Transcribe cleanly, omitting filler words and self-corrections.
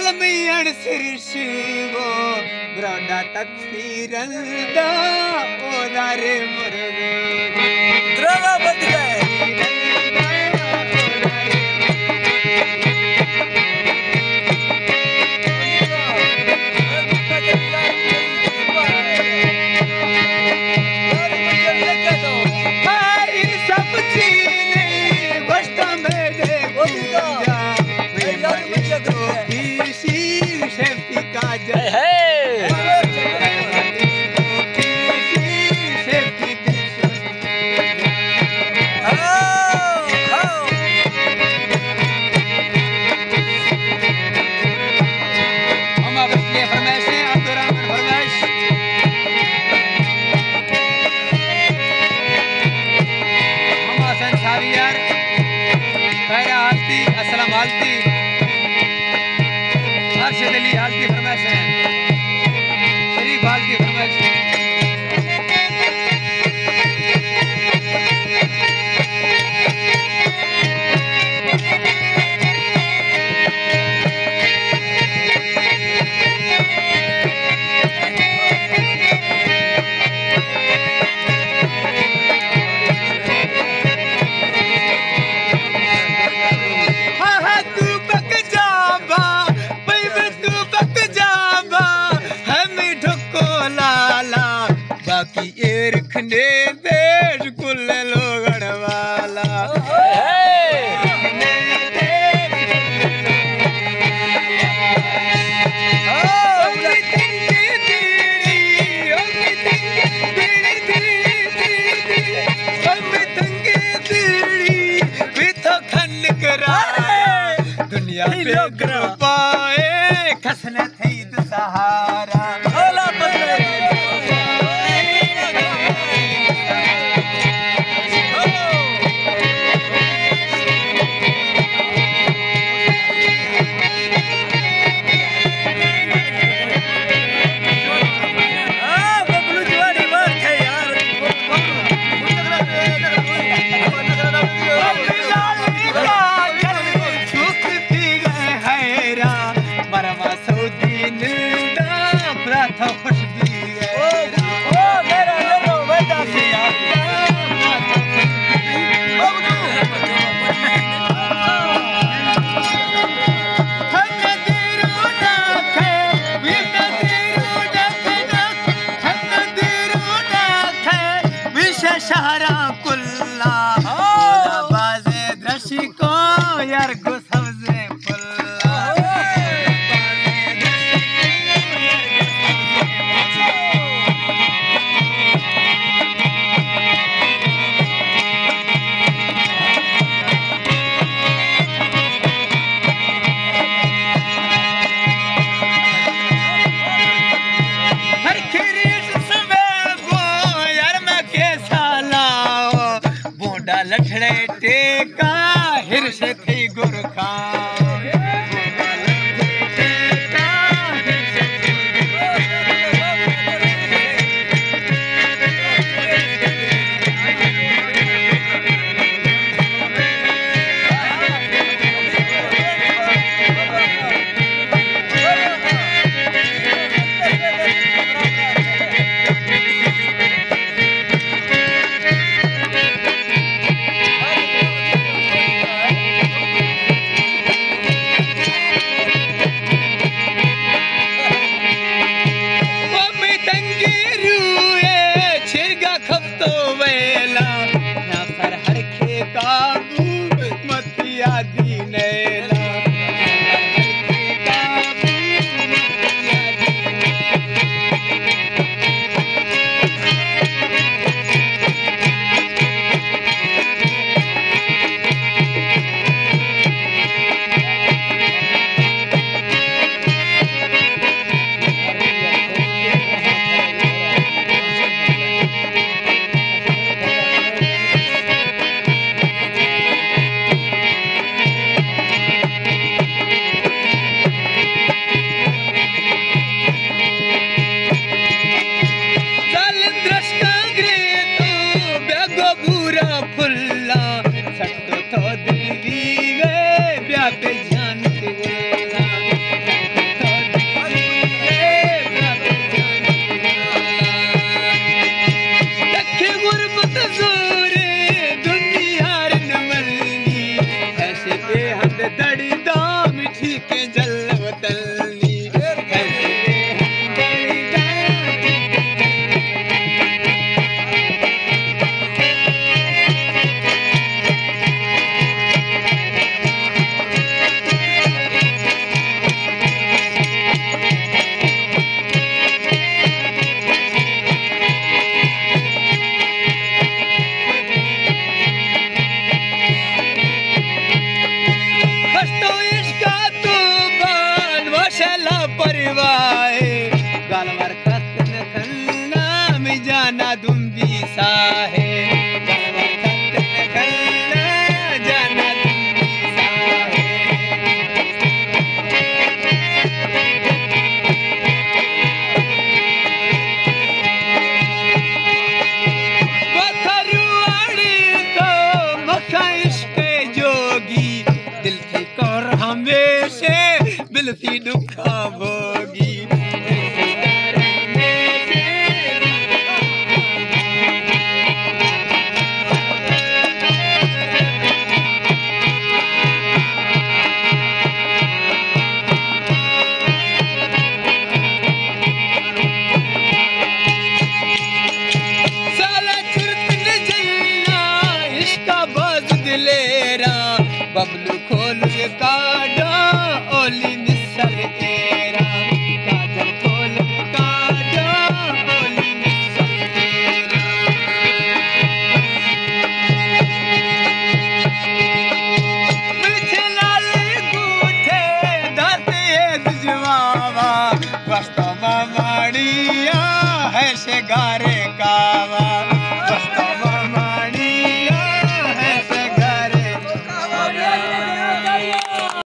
अलमियन सिरशिवो ब्रोडा तकसीरंदा ओदारे मुर्गे द्रवा बंद गए असलम हालती अर्शद अली हालती फरमाइश है शरीफ हालती फरमाइश रखने देश कुल लोगड़ वाला दुनिया पे पाए खसने थी सहारा शहरा कुल्ला बाजे दृश्य को यार गुस्से यार मैं कैसा ला जाना तुम भी साहे जाना तुम भी साहे पथरुआड़ी तो मखा इश्क जोगी दिल थी कर हमेशे बिल थी दुखा भोगी बबलू खोल काडा ओली मिसल तेरा काजल खोल काडा ओली मिसल तेरा मिठलाल गूठे दाते दुजवावा वास्ता माड़िया है शिगारे